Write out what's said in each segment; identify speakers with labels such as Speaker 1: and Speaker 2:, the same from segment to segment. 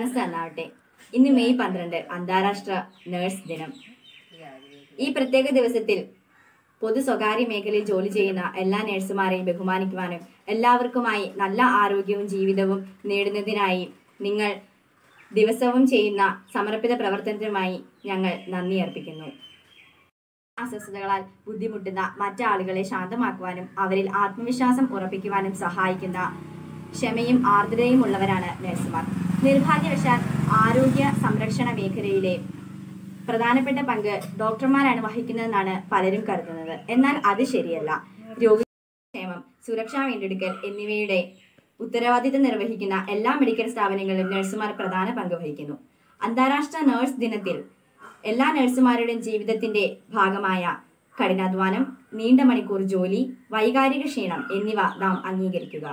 Speaker 1: മനസ്സ് നന്നാവട്ടെ. ഇന്ന് മെയ് 12 അന്താരാഷ്ട്ര നഴ്സ് ദിനം. ഈ പ്രത്യേക ദിവസത്തിൽ പൊതു സ്വകാര്യ മേഖലയിൽ ജോലി ചെയ്യുന്ന എല്ലാ നഴ്സുമാരെയും ബഹുമാനിക്കുവാനും എല്ലാവർക്കുമായി നല്ല ആരോഗ്യവും ജീവിതവും നേടുന്നതിനായി നിങ്ങൾ ദിവസവും ചെയ്യുന്ന സമർപ്പിത പ്രവർത്തനത്തിനുമായി ഞങ്ങൾ നന്ദി അർപ്പിക്കുന്നു. അസ്വസ്ഥതകളാൽ ബുദ്ധിമുട്ടുന്ന മറ്റാളുകളെ ശാന്തമാക്കുവാനും അവരിൽ ആത്മവിശ്വാസം ഉറപ്പിക്കുവാനും സഹായിക്കുന്ന ക്ഷമയും ആർദ്രതയും ഉള്ളവരാണ് നഴ്സുമാർ. നിർഭാഗ്യവശാൽ ആരോഗ്യ സംരക്ഷണ മേഖലയിലെ പ്രധാനപ്പെട്ട പങ്ക് ഡോക്ടർമാരാണ് വഹിക്കുന്നതെന്നാണ് പലരും കരുതുന്നത്. എന്നാൽ അത് ശരിയല്ല. രോഗിക്ഷേമം, സുരക്ഷാ വീണ്ടെടുക്കൽ എന്നിവയുടെ ഉത്തരവാദിത്തം നിർവഹിക്കുന്ന എല്ലാ മെഡിക്കൽ സ്ഥാപനങ്ങളിലും നഴ്സുമാർ പ്രധാന പങ്ക് വഹിക്കുന്നു. അന്താരാഷ്ട്ര നഴ്സ് ദിനത്തിൽ എല്ലാ നഴ്സുമാരുടെയും ജീവിതത്തിന്റെ ഭാഗമായ കഠിനാധ്വാനം, നീണ്ട മണിക്കൂർ ജോലി, വൈകാരിക ക്ഷീണം എന്നിവ നാം അംഗീകരിക്കുക.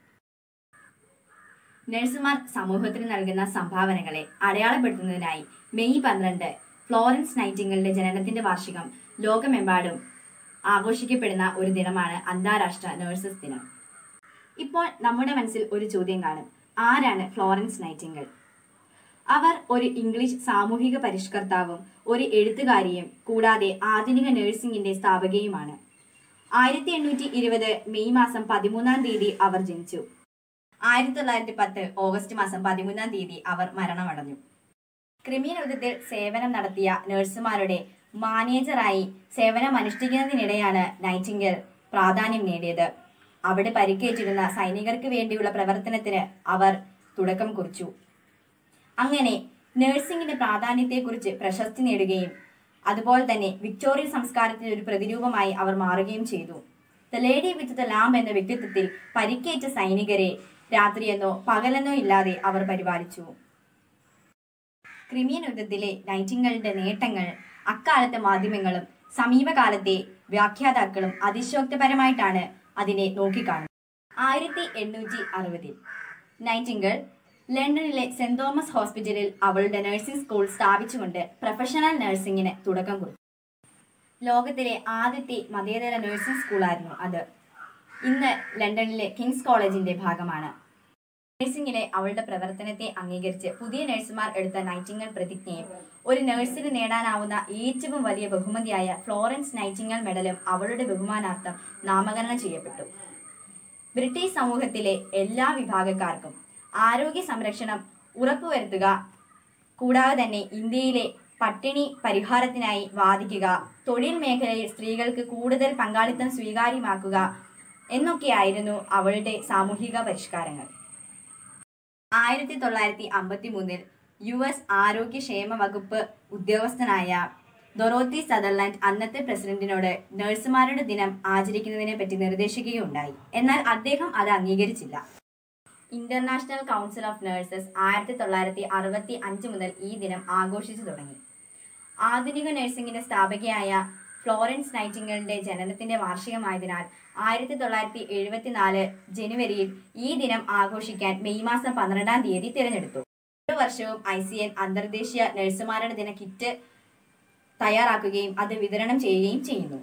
Speaker 1: നഴ്സുമാർ സമൂഹത്തിന് നൽകുന്ന സംഭാവനകളെ അടയാളപ്പെടുത്തുന്നതിനായി മെയ് 12 ഫ്ലോറൻസ് നൈറ്റിംഗേലിന്റെ ജനനത്തിന്റെ വാർഷികം ലോകമെമ്പാടും ആഘോഷിക്കപ്പെടുന്ന ഒരു ദിനമാണ് അന്താരാഷ്ട്ര നഴ്സസ് ദിനം. ഇപ്പോൾ നമ്മുടെ മനസ്സിൽ ഒരു ചോദ്യം കാണും: ആരാണ് ഫ്ലോറൻസ് നൈറ്റിംഗേൽ? അവർ ഒരു ഇംഗ്ലീഷ് സാമൂഹിക പരിഷ്കർത്താവും ഒരു എഴുത്തുകാരിയും കൂടാതെ ആധുനിക നഴ്സിംഗിന്റെ സ്ഥാപകയുമാണ്. 1820 മെയ് മാസം 13 അവർ ജനിച്ചു. 1910 ഓഗസ്റ്റ് മാസം 13 അവർ മരണമടഞ്ഞു. ക്രിമിയൻ യുദ്ധത്തിൽ സേവനം നടത്തിയ നഴ്സുമാരുടെ മാനേജറായി സേവനമനുഷ്ഠിക്കുന്നതിനിടെയാണ് നൈറ്റിംഗേൽ പ്രാധാന്യം നേടിയത്. അവിടെ പരിക്കേറ്റിരുന്ന സൈനികർക്ക് വേണ്ടിയുള്ള പ്രവർത്തനത്തിന് അവർ തുടക്കം കുറിച്ചു. അങ്ങനെ നഴ്സിംഗിന്റെ പ്രാധാന്യത്തെക്കുറിച്ച് പ്രശസ്തി നേടുകയും അതുപോലെ തന്നെ വിക്ടോറിയൻ സംസ്കാരത്തിന്റെ ഒരു പ്രതിരൂപമായി അവർ മാറുകയും ചെയ്തു. The lady with the lamb എന്ന വ്യക്തിത്വത്തിൽ പരിക്കേറ്റ സൈനികരെ രാത്രിയെന്നോ പകലെന്നോ ഇല്ലാതെ അവർ പരിപാലിച്ചു. ക്രിമിയൻ യുദ്ധത്തിലെ നൈറ്റിംഗേലിന്റെ നേട്ടങ്ങൾ അക്കാലത്തെ മാധ്യമങ്ങളും സമീപകാലത്തെ വ്യാഖ്യാതാക്കളും അതിശയോക്തിപരമായിട്ടാണ് അതിനെ നോക്കിക്കാണുന്നത്. 1860 നൈറ്റിംഗേൽ ലണ്ടനിലെ സെന്റ് തോമസ് ഹോസ്പിറ്റലിൽ അവളുടെ നഴ്സിംഗ് സ്കൂൾ സ്ഥാപിച്ചുകൊണ്ട് പ്രൊഫഷണൽ നഴ്സിംഗിന് തുടക്കം കുറിച്ചു. ലോകത്തിലെ ആദ്യത്തെ മതേതര നഴ്സിംഗ് സ്കൂളായിരുന്നു അത്. ഇന്ന് ലണ്ടനിലെ കിങ്സ് കോളേജിന്റെ ഭാഗമാണ്. നഴ്സിംഗിലെ അവളുടെ പ്രവർത്തനത്തെ അംഗീകരിച്ച് പുതിയ നഴ്സുമാർ എടുത്ത നൈറ്റിംഗേൽ പ്രതിജ്ഞയും ഒരു നഴ്സിന് നേടാനാവുന്ന ഏറ്റവും വലിയ ബഹുമതിയായ ഫ്ലോറൻസ് നൈറ്റിംഗേൽ മെഡലും അവളുടെ ബഹുമാനാർത്ഥം നാമകരണം ചെയ്യപ്പെട്ടു. ബ്രിട്ടീഷ് സമൂഹത്തിലെ എല്ലാ വിഭാഗക്കാർക്കും ആരോഗ്യ സംരക്ഷണം ഉറപ്പുവരുത്തുക, കൂടാതെ തന്നെ ഇന്ത്യയിലെ പട്ടിണി പരിഹാരത്തിനായി വാദിക്കുക, തൊഴിൽ മേഖലയിൽ സ്ത്രീകൾക്ക് കൂടുതൽ പങ്കാളിത്തം സ്വീകാര്യമാക്കുക എന്നൊക്കെയായിരുന്നു അവളുടെ സാമൂഹിക പരിഷ്കാരങ്ങൾ. 1953 US ആരോഗ്യക്ഷേമ വകുപ്പ് ഉദ്യോഗസ്ഥനായ ഡൊറോത്തി സദർലാൻഡ് അന്നത്തെ പ്രസിഡന്റിനോട് നഴ്സുമാരുടെ ദിനം ആചരിക്കുന്നതിനെ പറ്റി നിർദ്ദേശിക്കുകയുണ്ടായി. എന്നാൽ അദ്ദേഹം അത് അംഗീകരിച്ചില്ല. ഇന്റർനാഷണൽ കൗൺസിൽ ഓഫ് നഴ്സസ് 1965 മുതൽ ഈ ദിനം ആഘോഷിച്ചു തുടങ്ങി. ആധുനിക നഴ്സിംഗിന്റെ സ്ഥാപകയായ ഫ്ലോറൻസ് നൈറ്റിംഗേലിന്റെ ജനനത്തിന്റെ വാർഷികമായതിനാൽ 1974 ജനുവരിയിൽ ഈ ദിനം ആഘോഷിക്കാൻ മെയ് മാസം 12 തിരഞ്ഞെടുത്തു. ഓരോ വർഷവും ICN അന്തർദേശീയ നഴ്സുമാരുടെ ദിന കിറ്റ് തയ്യാറാക്കുകയും അത് വിതരണം ചെയ്യുകയും ചെയ്യുന്നു.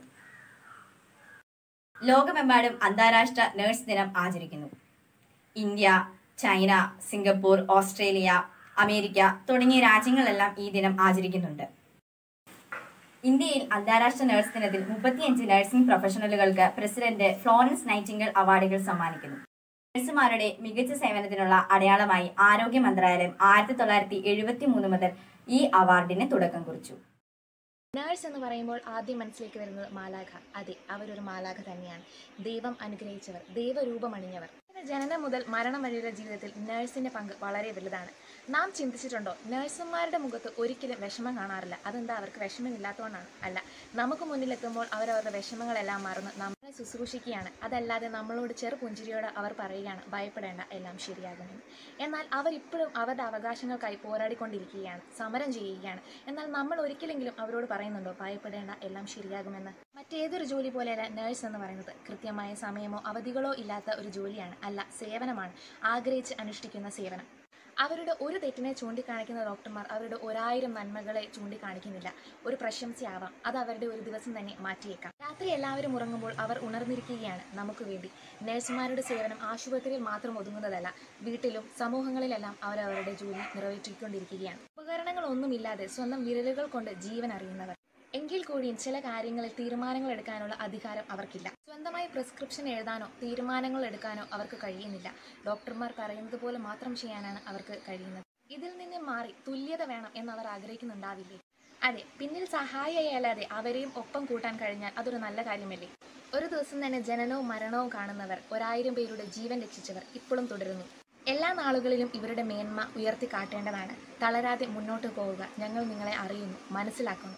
Speaker 1: ലോകമെമ്പാടും അന്താരാഷ്ട്ര നഴ്സ് ദിനം ആചരിക്കുന്നു. India, China, Singapore, Australia, America തുടങ്ങിയ രാജ്യങ്ങളെല്ലാം ഈ ദിനം ആചരിക്കുന്നുണ്ട്. ഇന്ത്യയിൽ അന്താരാഷ്ട്ര നഴ്സ് ദിനത്തിൽ 35 നഴ്സിംഗ് പ്രൊഫഷണലുകൾക്ക് പ്രസിഡന്റ് ഫ്ലോറൻസ് നൈറ്റിംഗേൽ അവാർഡുകൾ സമ്മാനിക്കുന്നു. നഴ്സുമാരുടെ മികച്ച സേവനത്തിനുള്ള അടയാളമായി ആരോഗ്യ മന്ത്രാലയം 1973 മുതൽ ഈ അവാർഡിന് തുടക്കം കുറിച്ചു.
Speaker 2: നേഴ്സ് എന്ന് പറയുമ്പോൾ ആദ്യം മനസ്സിലേക്ക് വരുന്നത് മാലാഖ. അതെ, അവരൊരു മാലാഖ തന്നെയാണ്. ദൈവം അനുഗ്രഹിച്ചവർ, ദൈവരൂപമണിഞ്ഞവർ. ജനനം മുതൽ മരണം വരെയുള്ള ജീവിതത്തിൽ നേഴ്സിന്റെ പങ്ക് വളരെ വലുതാണ്. നാം ചിന്തിച്ചിട്ടുണ്ടോ, നേഴ്സുമാരുടെ മുഖത്ത് ഒരിക്കലും വിഷമം കാണാറില്ല. അതെന്താ, അവർക്ക് വിഷമമില്ലാത്തതുകൊണ്ടാണ്? അല്ല, നമുക്ക് മുന്നിലെത്തുമ്പോൾ അവരവരുടെ വിഷമങ്ങളെല്ലാം മറന്ന് നമ്മളെ ശുശ്രൂഷിക്കുകയാണ്. അതല്ലാതെ നമ്മളോട് ചെറുപുഞ്ചിരിയോട് അവർ പറയുകയാണ്, ഭയപ്പെടേണ്ട, എല്ലാം ശരിയാകുമെന്ന്. എന്നാൽ അവരിപ്പോഴും അവരുടെ അവകാശങ്ങൾക്കായി പോരാടിക്കൊണ്ടിരിക്കുകയാണ്, സമരം ചെയ്യുകയാണ്. എന്നാൽ നമ്മൾ ഒരിക്കലെങ്കിലും അവരോട് പറയുന്നുണ്ടോ, ഭയപ്പെടേണ്ട, എല്ലാം ശരിയാകുമെന്ന്? മറ്റേതൊരു ജോലി പോലെയല്ല നേഴ്സ് എന്ന് പറയുന്നത്. കൃത്യമായ സമയമോ അവധികളോ ഇല്ലാത്ത ഒരു ജോലിയാണ്. അല്ല, സേവനമാണ്. ആഗ്രഹിച്ച് അനുഷ്ഠിക്കുന്ന സേവനം. അവരുടെ ഒരു തെറ്റിനെ ചൂണ്ടിക്കാണിക്കുന്ന ഡോക്ടർമാർ അവരുടെ 1000 നന്മകളെ ചൂണ്ടിക്കാണിക്കുന്നില്ല. ഒരു പ്രശംസയാവാം, അത് അവരുടെ ഒരു ദിവസം തന്നെ മാറ്റിയേക്കാം. രാത്രി എല്ലാവരും ഉറങ്ങുമ്പോൾ അവർ ഉണർന്നിരിക്കുകയാണ് നമുക്ക് വേണ്ടി. നഴ്സുമാരുടെ സേവനം ആശുപത്രിയിൽ മാത്രം ഒതുങ്ങുന്നതല്ല, വീട്ടിലും സമൂഹങ്ങളിലെല്ലാം അവർ അവരുടെ ജോലി നിറവേറ്റിക്കൊണ്ടിരിക്കുകയാണ്. ഉപകരണങ്ങളൊന്നുമില്ലാതെ സ്വന്തം വിരലുകൾ കൊണ്ട് ജീവൻ അറിയുന്നവർ. എങ്കിൽ കൂടിയും ചില കാര്യങ്ങളിൽ തീരുമാനങ്ങൾ എടുക്കാനുള്ള അധികാരം അവർക്കില്ല. സ്വന്തമായി പ്രിസ്ക്രിപ്ഷൻ എഴുതാനോ തീരുമാനങ്ങൾ എടുക്കാനോ അവർക്ക് കഴിയുന്നില്ല. ഡോക്ടർമാർ പറയുന്നത് പോലെ മാത്രം ചെയ്യാനാണ് അവർക്ക് കഴിയുന്നത്. ഇതിൽ നിന്ന് മാറി തുല്യത വേണം എന്നവർ ആഗ്രഹിക്കുന്നുണ്ടാവില്ലേ? അതെ, പിന്നിൽ സഹായിയല്ലാതെ അവരെയും ഒപ്പം കൂട്ടാൻ കഴിഞ്ഞാൽ അതൊരു നല്ല കാര്യമല്ലേ? ഒരു ദിവസം തന്നെ ജനനവും മരണവും കാണുന്നവർ, 1000 പേരുടെ ജീവൻ രക്ഷിച്ചവർ ഇപ്പോഴും തുടരുന്നു. എല്ലാ നാളുകളിലും ഇവരുടെ മേന്മ ഉയർത്തി കാട്ടേണ്ടതാണ്. തളരാതെ മുന്നോട്ട് പോവുക. ഞങ്ങൾ നിങ്ങളെ അറിയുന്നു, മനസ്സിലാക്കുന്നു.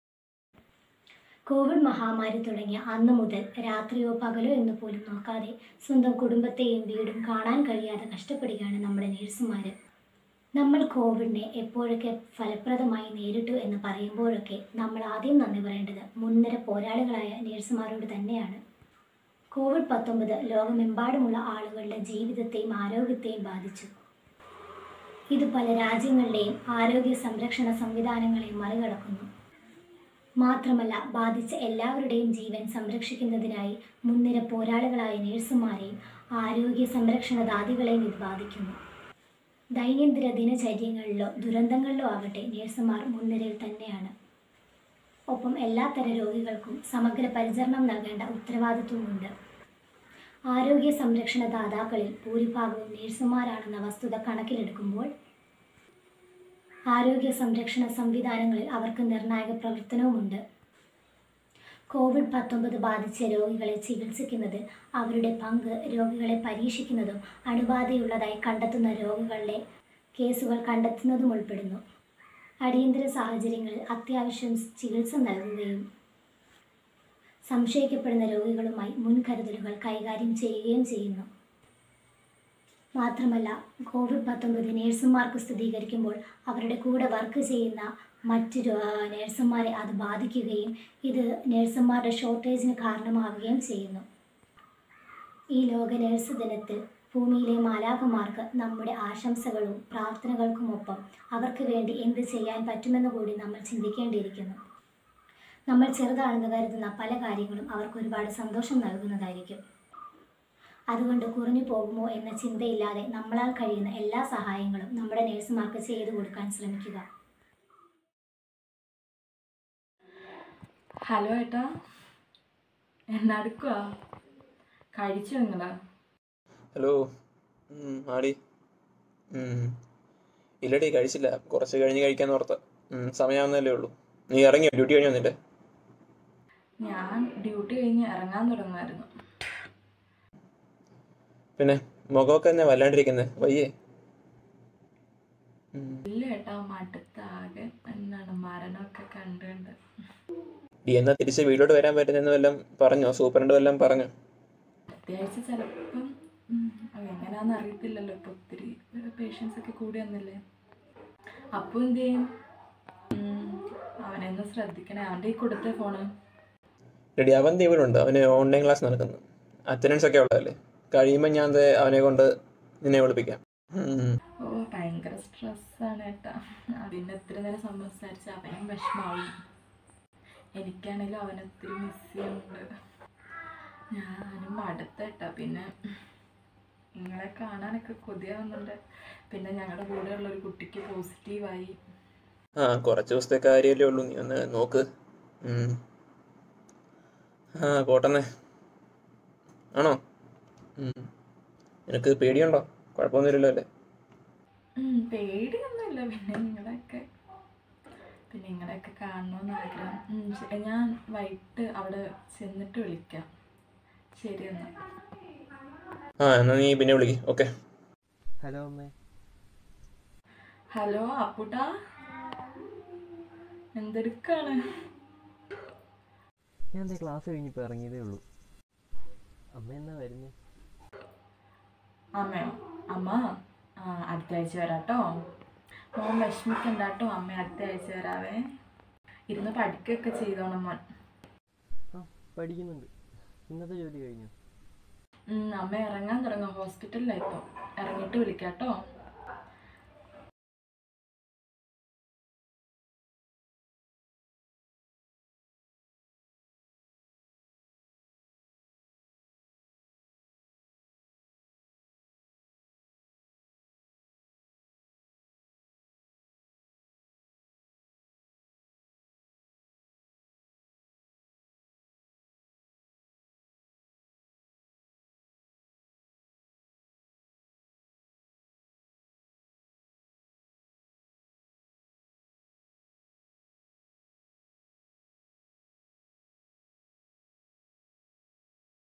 Speaker 3: കോവിഡ് മഹാമാരി തുടങ്ങിയ അന്നു മുതൽ രാത്രിയോ പകലോ എന്ന് പോലും നോക്കാതെ സ്വന്തം കുടുംബത്തെയും വീടും കാണാൻ കഴിയാതെ കഷ്ടപ്പെടുകയാണ് നമ്മുടെ നേഴ്സുമാർ. നമ്മൾ കോവിഡിനെ എപ്പോഴൊക്കെ ഫലപ്രദമായി നേരിട്ടു എന്ന് പറയുമ്പോഴൊക്കെ നമ്മൾ ആദ്യം നന്ദി പറയേണ്ടത് മുൻനിര പോരാളികളായ നേഴ്സുമാരോട് തന്നെയാണ്. COVID-19 ലോകമെമ്പാടുമുള്ള ആളുകളുടെ ജീവിതത്തെയും ആരോഗ്യത്തെയും ബാധിച്ചു. ഇത് പല രാജ്യങ്ങളുടെയും ആരോഗ്യ സംരക്ഷണ സംവിധാനങ്ങളെ മറികടക്കുന്നു. മാത്രമല്ല, ബാധിച്ച എല്ലാവരുടെയും ജീവൻ സംരക്ഷിക്കുന്നതിനായി മുൻനിര പോരാളികളായ നേഴ്സുമാരെയും ആരോഗ്യ സംരക്ഷണദാതികളെയും ഇത് ബാധിക്കുന്നു. ദൈനംദിന ദിനചര്യങ്ങളിലോ ദുരന്തങ്ങളിലോ ആകട്ടെ നേഴ്സുമാർ മുൻനിരയിൽ തന്നെയാണ്. ഒപ്പം എല്ലാത്തരം രോഗികൾക്കും സമഗ്ര പരിചരണം നൽകേണ്ട ഉത്തരവാദിത്വമുണ്ട്. ആരോഗ്യ സംരക്ഷണദാതാക്കളിൽ ഭൂരിഭാഗവും നേഴ്സുമാരാണെന്ന വസ്തുത കണക്കിലെടുക്കുമ്പോൾ ആരോഗ്യ സംരക്ഷണ സംവിധാനങ്ങളിൽ അവർക്ക് നിർണായക പ്രവർത്തനവുമുണ്ട്. COVID-19 ബാധിച്ച രോഗികളെ ചികിത്സിക്കുന്നത്, അവരുടെ പങ്ക് രോഗികളെ പരീക്ഷിക്കുന്നതും അണുബാധയുള്ളതായി കണ്ടെത്തുന്ന രോഗികളുടെ കേസുകൾ കണ്ടെത്തുന്നതും ഉൾപ്പെടുന്നു. അടിയന്തര സാഹചര്യങ്ങളിൽ അത്യാവശ്യം ചികിത്സ നൽകുകയും സംശയിക്കപ്പെടുന്ന രോഗികളുമായി മുൻകരുതലുകൾ കൈകാര്യം ചെയ്യുകയും ചെയ്യുന്നു. മാത്രമല്ല, COVID-19 നേഴ്സുമാർക്ക് സ്ഥിരീകരിക്കുമ്പോൾ അവരുടെ കൂടെ വർക്ക് ചെയ്യുന്ന മറ്റ് നേഴ്സുമാരെ അത് ബാധിക്കുകയും ഇത് നേഴ്സുമാരുടെ ഷോർട്ടേജിന് കാരണമാവുകയും ചെയ്യുന്നു. ഈ ലോക നേഴ്സ് ദിനത്തിൽ ഭൂമിയിലെ മാലാഖമാർക്ക് നമ്മുടെ ആശംസകളും പ്രാർത്ഥനകൾക്കുമൊപ്പം അവർക്ക് വേണ്ടി എന്ത് ചെയ്യാൻ പറ്റുമെന്ന് കൂടി നമ്മൾ ചിന്തിക്കേണ്ടിയിരിക്കുന്നു. നമ്മൾ ചെറുതാണെന്ന് കരുതുന്ന പല കാര്യങ്ങളും അവർക്ക് ഒരുപാട് സന്തോഷം നൽകുന്നതായിരിക്കും. അതുകൊണ്ട് കുറഞ്ഞു പോകുമോ എന്ന ചിന്തയില്ലാതെ നമ്മളാൽ കഴിയുന്ന എല്ലാ സഹായങ്ങളും നമ്മുടെ നേഴ്സുമാർക്ക് ചെയ്തു കൊടുക്കാൻ ശ്രമിക്കുക.
Speaker 4: ഹലോ ഏട്ടാ, എന്നാടുക്കുക? കഴിച്ചു നിങ്ങളാ?
Speaker 5: ഹലോ. ആടി. ഇല്ലടി, കഴിച്ചില്ല. കുറച്ച് കഴിഞ്ഞ് കഴിക്കാന്ന് ഓർത്ത. സമയമാവുന്നല്ലേ ഉള്ളൂ. നീ ഇറങ്ങിയോ? ഡ്യൂട്ടി കഴിഞ്ഞു വന്നിട്ട്?
Speaker 4: ഞാൻ ഡ്യൂട്ടി കഴിഞ്ഞ് ഇറങ്ങാൻ തുടങ്ങുമായിരുന്നു.
Speaker 5: പിന്നെ മുഖമൊക്കെ തന്നെ വല്ലാണ്ടിരിക്കുന്നത്, വയ്യേ?
Speaker 4: ഇല്ല ഏട്ടാ, മടുത്താകെ. എന്താണ് മരണമൊക്കെ കണ്ടുണ്ട്.
Speaker 5: എന്നാ തിരിച്ച് വീട്ടിലോട്ട് വരാൻ പറ്റുന്നെന്ന് വല്ലതും പറഞ്ഞോ? സൂപ്രണ്ട് വല്ലതും പറഞ്ഞോ?
Speaker 4: അത്യാവശ്യം ചിലപ്പം എങ്ങനെയാന്ന് അറിയത്തില്ലല്ലോ. ഇപ്പൊ ഒത്തിരി പേഷ്യൻസ് ഒക്കെ കൂടി വന്നില്ലേ. അപ്പോൾ എന്ത് ചെയ്യും? അവനെ ഒന്ന് ശ്രദ്ധിക്കണേ. അവൻ്റെ ഈ കൊടുത്ത ഫോണ്
Speaker 5: റെഡി. അവൻ ഇവിടുണ്ട്. അവന് ഓൺലൈൻ ക്ലാസ് നടക്കുന്നു. അറ്റൻഡൻസ് ഒക്കെ ഉള്ളതല്ലേ. കഴിയുമ്പോൾ ഞാൻ അവനെ കൊണ്ട് നിന്നെ വിളിപ്പിക്കാം.
Speaker 4: ഓ, ഭയങ്കര സ്ട്രെസ്സാണ് ഏട്ടാ. അതിന് എത്ര നേരം സംസാരിച്ച അവനും വിഷമാവും. എനിക്കാണെങ്കിലും അവനൊത്തിരി മിസ് ചെയ്യുന്നുണ്ട്. ഞാനും മടുത്തേട്ടാ. പിന്നെ നിങ്ങളെ കാണാനൊക്കെ കൊതിയാവുന്നുണ്ട്. പിന്നെ ഞങ്ങളുടെ കൂടെയുള്ളൊരു കുട്ടിക്ക് പോസിറ്റീവായി.
Speaker 5: കുറച്ച് ദിവസത്തെ കാര്യമല്ലേ ഉള്ളൂ. നീ ഒന്ന് നോക്ക്. പോട്ടെന്നേ. ആണോ? നിനക്ക് പേടിയുണ്ടോ? കുഴപ്പമൊന്നുമില്ലല്ലോ അല്ലേ?
Speaker 4: പേടിയൊന്നുമില്ല. പിന്നെ നിങ്ങളെയൊക്കെ കാണണമെന്ന് ആഗ്രഹം. ഞാൻ വൈകിട്ട് അവിടെ ചെന്നിട്ട് വിളിക്കാം. ശരി എന്നാ.
Speaker 5: എന്നാ നീ പിന്നെ വിളിക്ക്. ഓക്കെ.
Speaker 6: ഹലോ അമ്മേ.
Speaker 4: ഹലോ അപ്പുട്ടാ, എന്തെടുക്കാണ്?
Speaker 6: ഞാൻ ക്ലാസ് കഴിഞ്ഞിപ്പോൾ ഇറങ്ങിയതേ ഉള്ളൂ. അമ്മ എന്നാ വരുന്നേ?
Speaker 4: അമ്മയോ? അമ്മ അടുത്ത ആഴ്ച വരാട്ടോ. മോൻ വിഷമിക്കണ്ടാട്ടോ. അമ്മ അടുത്ത ആഴ്ച വരാവേ. ഇരുന്ന് പഠിക്കുകയൊക്കെ ചെയ്തോണം മോൻ.
Speaker 6: പഠിക്കുന്നുണ്ട്. ഇന്നത്തെ ജോലി കഴിഞ്ഞു?
Speaker 4: അമ്മ ഇറങ്ങാൻ തുടങ്ങും. ഹോസ്പിറ്റലിലായിപ്പോ. ഇറങ്ങിയിട്ട് വിളിക്കാട്ടോ.